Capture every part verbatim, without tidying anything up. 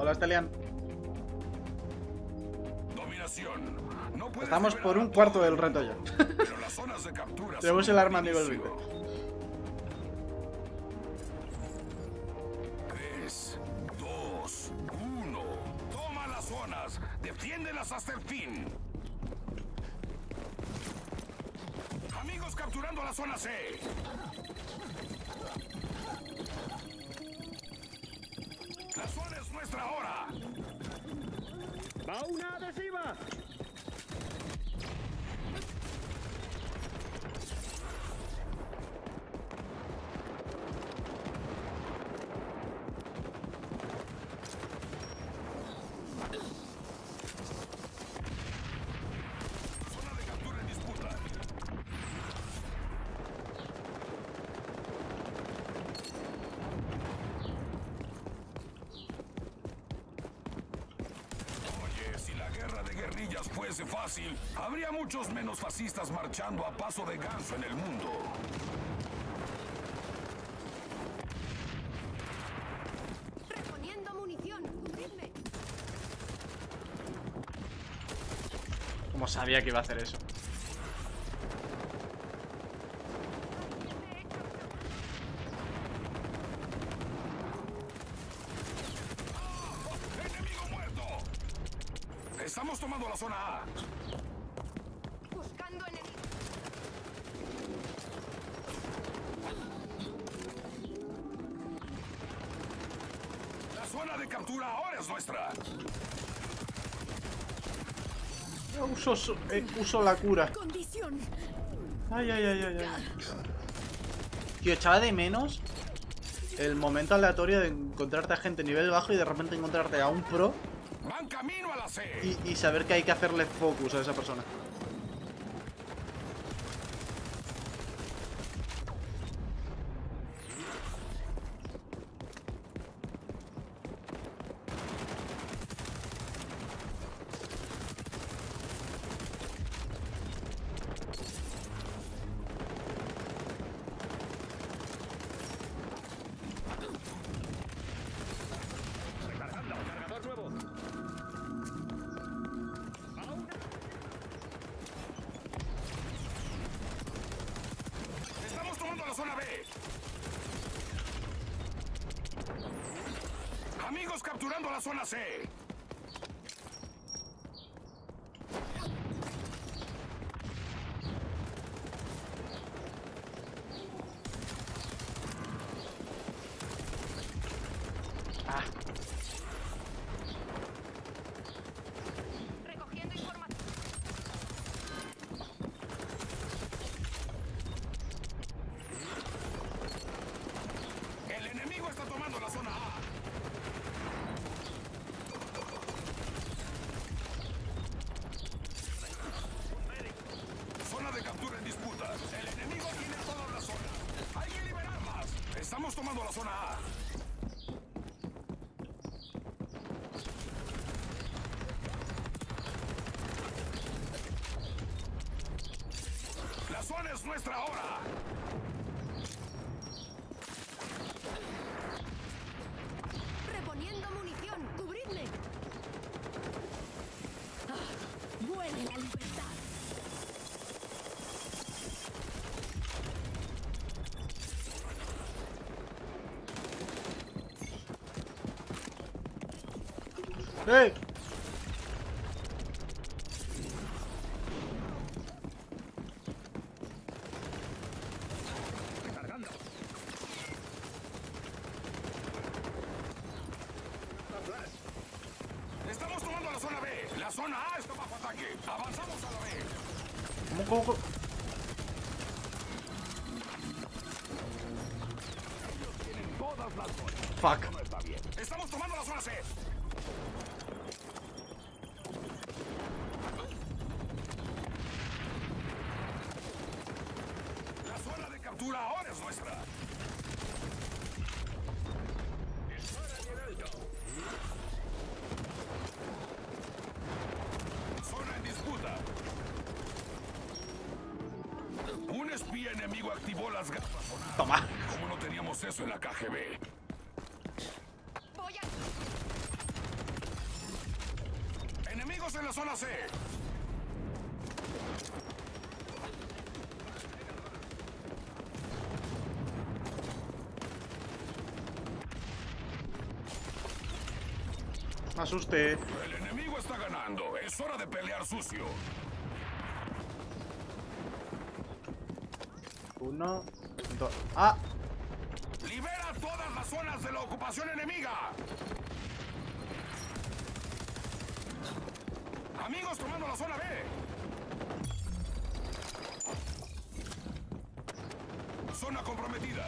Hola, Stelian. Dominación. No puedes Estamos por un liberar cuarto todo del el reto ya. mundo, pero las zonas de captura Tenemos son el un arma a nivel inicio. veinte. tres, dos, uno. Toma las zonas. Defiéndelas hasta el fin. Amigos capturando la zona C. La zona es nuestra ahora. ¡Va una adhesiva! Zona de captura en disputa. Oye, si la guerra de guerrillas fuese fácil, habría muchos menos fascistas marchando a paso de ganso en el mundo. Reponiendo munición. Cubridme. Como sabía que iba a hacer eso. ¡Enemigo muerto! Estamos tomando la zona A. Buscando enemigos. La zona de captura ahora es nuestra. Yo uso, so- eh, uso la cura. Condición. Ay, ay, ay, ay, ay. Tío, echaba de menos el momento aleatorio de encontrarte a gente nivel bajo y de repente encontrarte a un pro Van camino a la C. y, y saber que hay que hacerle focus a esa persona. Recargando. Cargador nuevo. ¡Va una! Estamos tomando la zona B. Amigos capturando la zona C. Ah, Recogiendo información. El enemigo está tomando la zona A. Zona de captura en disputa. El enemigo tiene toda la zona. Hay que liberarlas. Estamos tomando la zona A. La zona es nuestra ahora. Reponiendo munición. Cubridme. Ah, huele la libertad. ¡eh! Recargando. Estamos tomando la zona B. La zona A está bajo ataque. Avanzamos a la B. ¿Cómo, cómo, cómo? Todas las zonas. Fuck. No está bien. Estamos tomando la zona C. La zona de captura ahora es nuestra. Zona en disputa. Un espía enemigo activó las gafas sonar. Toma. Como no teníamos eso en la K G B. Voy a... ¡Enemigos en la zona C! Me asusté. El enemigo está ganando. Es hora de pelear sucio. Uno, dos. ¡Ah! ¡Libera todas las zonas de la ocupación enemiga! Amigos tomando la zona B. Zona comprometida.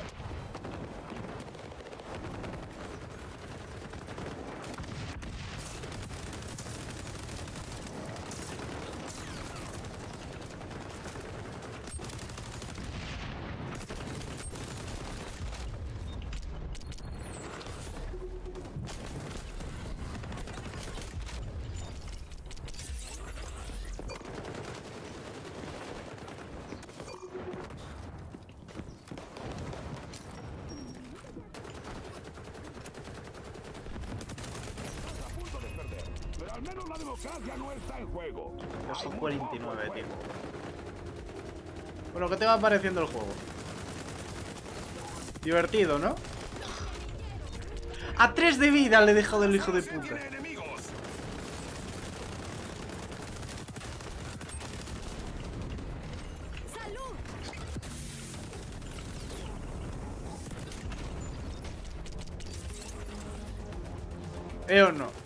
Pero al menos la democracia no está en juego. Yo son cuarenta y nueve, tío. Bueno, ¿qué te va pareciendo el juego? Divertido, ¿no? A tres de vida le he dejado el hijo de puta. Tiene enemigos. ¡Salud! ¿Eh o no?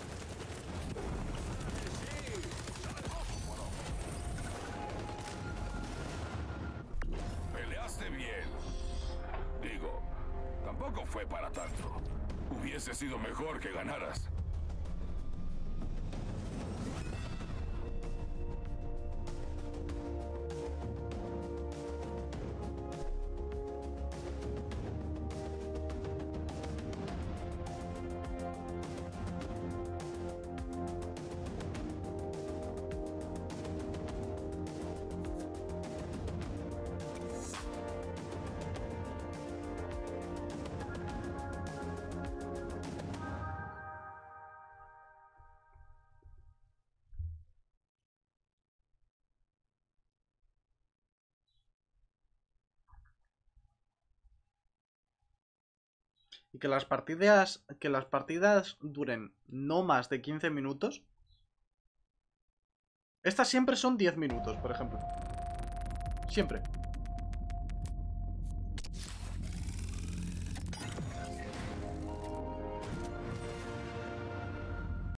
Peleaste bien. Digo, tampoco fue para tanto. Hubiese sido mejor que ganaras. Y que las partidas, que las partidas duren no más de quince minutos. Estas siempre son diez minutos, por ejemplo. Siempre.